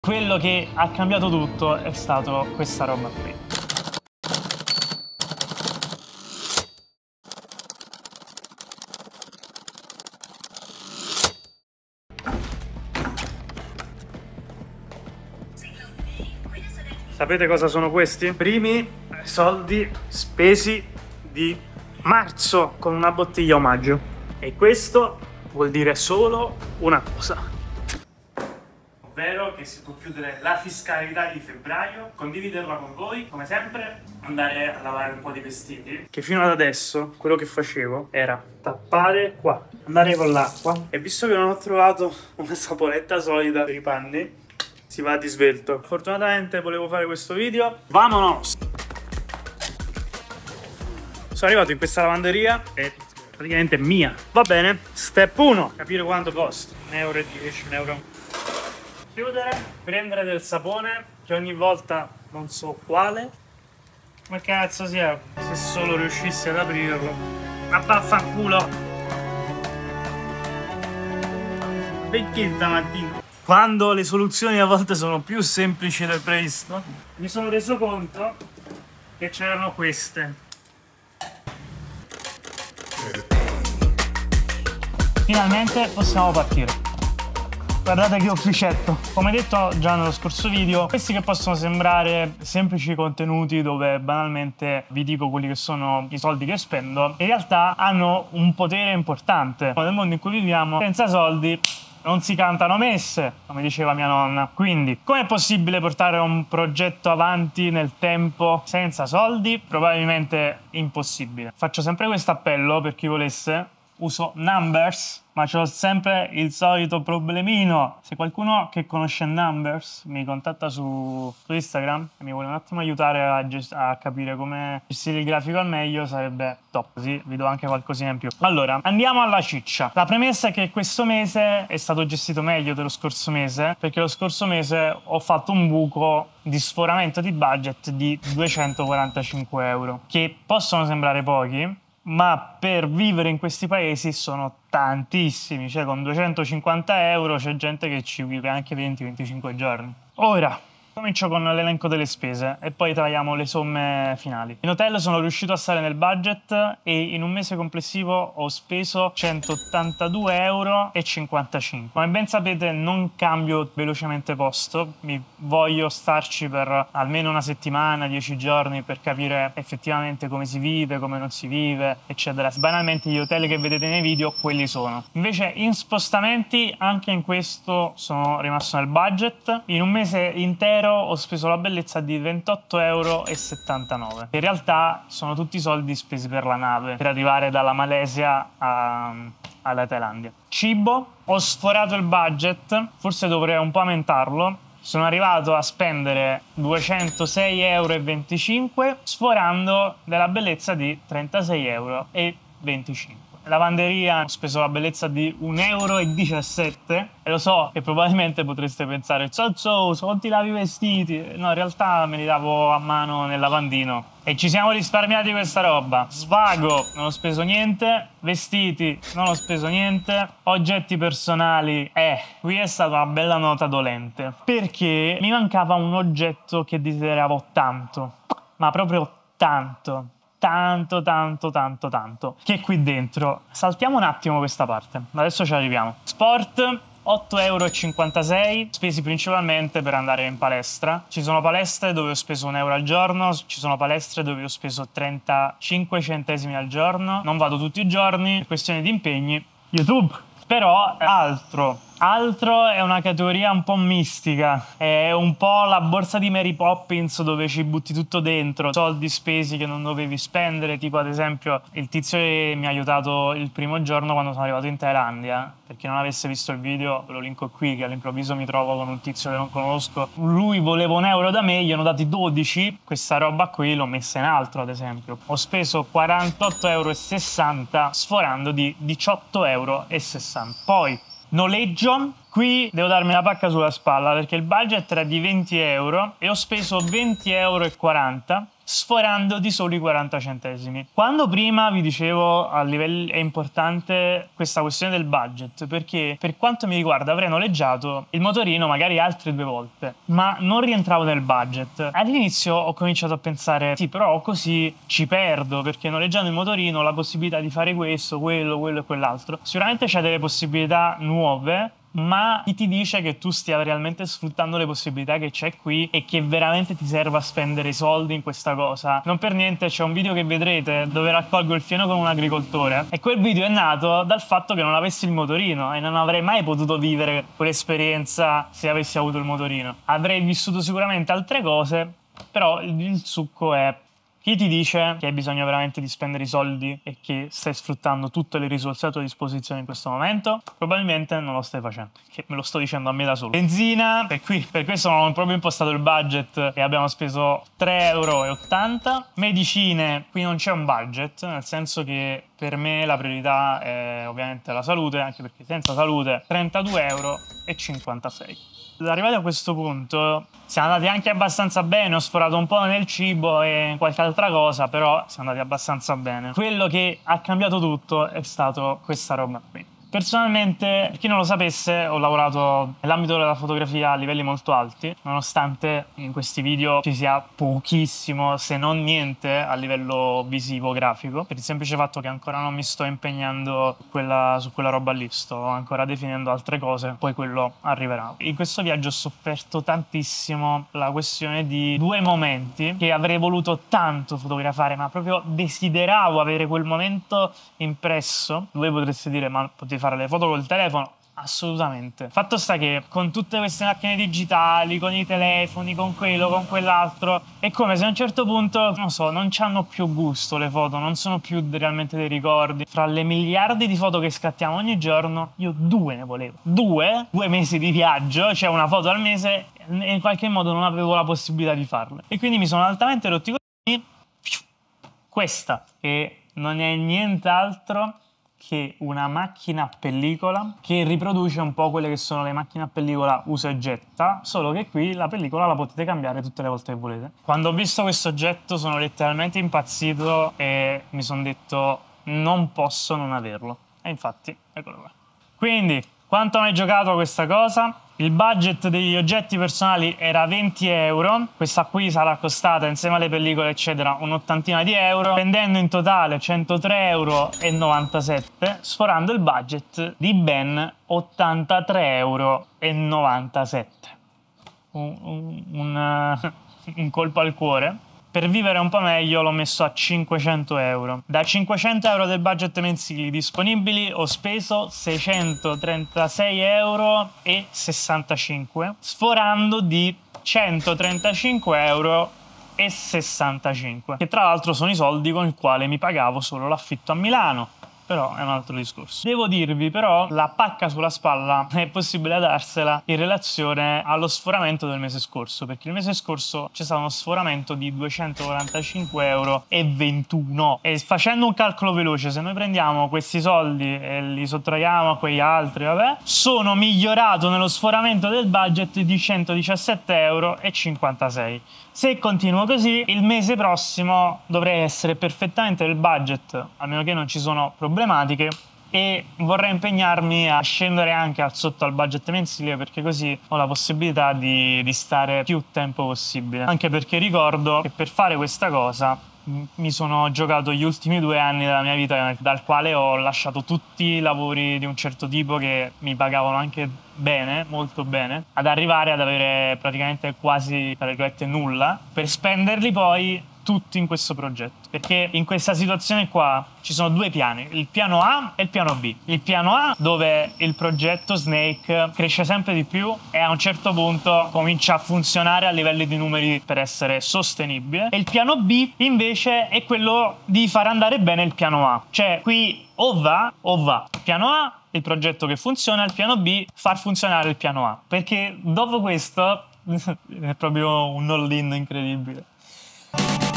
Quello che ha cambiato tutto è stato questa roba qui. Sapete cosa sono questi? Primi soldi spesi di marzo con una bottiglia omaggio. E questo vuol dire solo una cosa. Ovvero che si può chiudere la fiscalità di febbraio, condividerla con voi, come sempre, andare a lavare un po' di vestiti. Che fino ad adesso quello che facevo era tappare qua, andare con l'acqua. E visto che non ho trovato una saponetta solida per i panni, si va di svelto. Fortunatamente volevo fare questo video. Vamonos! Sono arrivato in questa lavanderia e praticamente è mia. Va bene, step 1, capire quanto costa. 1,10 euro, 1 euro. Chiudere, prendere del sapone, che ogni volta non so quale. Come cazzo sia, se solo riuscissi ad aprirlo. Ma vaffanculo! Perché stamattina? Quando le soluzioni a volte sono più semplici del previsto, mi sono reso conto che c'erano queste. Finalmente possiamo partire. Guardate che ufficetto. Come detto già nello scorso video, questi che possono sembrare semplici contenuti dove banalmente vi dico quelli che sono i soldi che spendo, in realtà hanno un potere importante. Nel mondo in cui viviamo, senza soldi non si cantano messe, come diceva mia nonna. Quindi, com'è possibile portare un progetto avanti nel tempo senza soldi? Probabilmente impossibile. Faccio sempre questo appello per chi volesse. Uso Numbers, ma c'ho sempre il solito problemino. Se qualcuno che conosce Numbers mi contatta su Instagram e mi vuole un attimo aiutare a capire come gestire il grafico al meglio, sarebbe top, così vi do anche qualcosina in più. Allora, andiamo alla ciccia. La premessa è che questo mese è stato gestito meglio dello scorso mese, perché lo scorso mese ho fatto un buco di sforamento di budget di 245 euro, che possono sembrare pochi, ma per vivere in questi paesi sono tantissimi. Cioè con 250 euro c'è gente che ci vive anche 20-25 giorni. Ora comincio con l'elenco delle spese e poi traiamo le somme finali. In hotel sono riuscito a stare nel budget e in un mese complessivo ho speso 182,55 euro. Come ben sapete non cambio velocemente posto, mi voglio starci per almeno una settimana, 10 giorni per capire effettivamente come si vive, come non si vive, eccetera. Banalmente gli hotel che vedete nei video quelli sono. Invece in spostamenti anche in questo sono rimasto nel budget. In un mese intero ho speso la bellezza di 28,79 euro. In realtà sono tutti soldi spesi per la nave, per arrivare dalla Malesia alla Thailandia. Cibo, ho sforato il budget, forse dovrei un po' aumentarlo. Sono arrivato a spendere 206,25 euro, sforando della bellezza di 36,25 euro. Lavanderia ho speso la bellezza di 1,17 euro e lo so che probabilmente potreste pensare non ti lavi i vestiti. No, in realtà me li lavo a mano nel lavandino e ci siamo risparmiati questa roba. Svago, non ho speso niente. Vestiti, non ho speso niente. Oggetti personali, qui è stata una bella nota dolente, perché mi mancava un oggetto che desideravo tanto, ma proprio tanto, che è qui dentro. Saltiamo un attimo questa parte, adesso ci arriviamo. Sport, 8,56 euro, spesi principalmente per andare in palestra. Ci sono palestre dove ho speso 1 euro al giorno, ci sono palestre dove ho speso 35 centesimi al giorno. Non vado tutti i giorni, è questione di impegni. YouTube, però altro è una categoria un po' mistica, è un po' la borsa di Mary Poppins dove ci butti tutto dentro, soldi spesi che non dovevi spendere, tipo ad esempio il tizio che mi ha aiutato il primo giorno quando sono arrivato in Thailandia. Per chi non avesse visto il video ve lo linko qui, che all'improvviso mi trovo con un tizio che non conosco, lui voleva 1 euro da me, gli hanno dati 12, questa roba qui l'ho messa in altro ad esempio. Ho speso 48,60 euro sforando di 18,60 euro. Poi noleggio, Qui devo darmi la pacca sulla spalla perché il budget era di 20 euro e ho speso 20,40 euro, sforando di soli 40 centesimi. Quando prima vi dicevo a livelli è importante questa questione del budget, perché per quanto mi riguarda avrei noleggiato il motorino magari altre 2 volte, ma non rientravo nel budget. All'inizio ho cominciato a pensare, sì, però così ci perdo, perché noleggiando il motorino ho la possibilità di fare questo, quello e quell'altro. Sicuramente c'è delle possibilità nuove, ma chi ti dice che tu stia realmente sfruttando le possibilità che c'è qui e che veramente ti serva a spendere i soldi in questa cosa? Non per niente c'è un video che vedrete dove raccolgo il fieno con un agricoltore e quel video è nato dal fatto che non avessi il motorino e non avrei mai potuto vivere quell'esperienza se avessi avuto il motorino. Avrei vissuto sicuramente altre cose, però il succo è: chi ti dice che hai bisogno veramente di spendere i soldi e che stai sfruttando tutte le risorse a tua disposizione in questo momento? Probabilmente non lo stai facendo, che me lo sto dicendo a me da solo. Benzina, e qui per questo non ho proprio impostato il budget e abbiamo speso 3,80 euro. Medicine, qui non c'è un budget, nel senso che per me la priorità è ovviamente la salute, anche perché senza salute 32,56 euro. Arrivati a questo punto siamo andati anche abbastanza bene, ho sforato un po' nel cibo e in qualche altra cosa, però siamo andati abbastanza bene. Quello che ha cambiato tutto è stato questa roba qui. Personalmente, per chi non lo sapesse, ho lavorato nell'ambito della fotografia a livelli molto alti, nonostante in questi video ci sia pochissimo, se non niente, a livello visivo, grafico, per il semplice fatto che ancora non mi sto impegnando su quella roba lì, sto ancora definendo altre cose, poi quello arriverà. In questo viaggio ho sofferto tantissimo la questione di 2 momenti che avrei voluto tanto fotografare, ma proprio desideravo avere quel momento impresso. Voi potreste dire, ma potevi fare le foto col telefono? Assolutamente. Fatto sta che con tutte queste macchine digitali, con i telefoni, con quello, con quell'altro, è come se a un certo punto, non so, non c'hanno più gusto le foto, non sono più realmente dei ricordi. Fra le miliardi di foto che scattiamo ogni giorno, io 2 ne volevo. 2 mesi di viaggio, cioè una foto al mese, e in qualche modo non avevo la possibilità di farle. E quindi mi sono altamente rotti i coglioni. Questa, che non è nient'altro che una macchina a pellicola che riproduce un po' quelle che sono le macchine a pellicola usa e getta, solo che qui la pellicola la potete cambiare tutte le volte che volete. Quando ho visto questo oggetto sono letteralmente impazzito e mi sono detto non posso non averlo. E infatti eccolo qua. Quindi quanto mi hai giocato a questa cosa? Il budget degli oggetti personali era 20 euro, questa qui sarà costata insieme alle pellicole eccetera un'ottantina di euro, spendendo in totale 103,97 euro, sforando il budget di ben 83,97 euro. Un colpo al cuore. Per vivere un po' meglio l'ho messo a 500 euro. Da 500 euro del budget mensili disponibili ho speso 636,65 euro, sforando di 135,65 euro, che tra l'altro sono i soldi con i quali mi pagavo solo l'affitto a Milano. Però è un altro discorso. Devo dirvi però, la pacca sulla spalla è possibile darsela in relazione allo sforamento del mese scorso, perché il mese scorso c'è stato uno sforamento di 245,21 euro e facendo un calcolo veloce, se noi prendiamo questi soldi e li sottraiamo a quegli altri, vabbè, sono migliorato nello sforamento del budget di 117,56 euro. Se continuo così, il mese prossimo dovrei essere perfettamente nel budget, a meno che non ci sono problematiche, e vorrei impegnarmi a scendere anche sotto al budget mensile, perché così ho la possibilità di stare più tempo possibile. Anche perché ricordo che per fare questa cosa mi sono giocato gli ultimi 2 anni della mia vita, dal quale ho lasciato tutti i lavori di un certo tipo che mi pagavano anche bene, molto bene, ad arrivare ad avere praticamente quasi, tra virgolette, nulla, per spenderli poi tutti in questo progetto. Perché in questa situazione qua ci sono 2 piani, il piano A e il piano B. Il piano A, dove il progetto Snake cresce sempre di più e a un certo punto comincia a funzionare a livelli di numeri per essere sostenibile, e il piano B invece è quello di far andare bene il piano A. Cioè qui o va o va. Il piano A, il progetto che funziona, il piano B, far funzionare il piano A, perché dopo questo è proprio un all-in incredibile.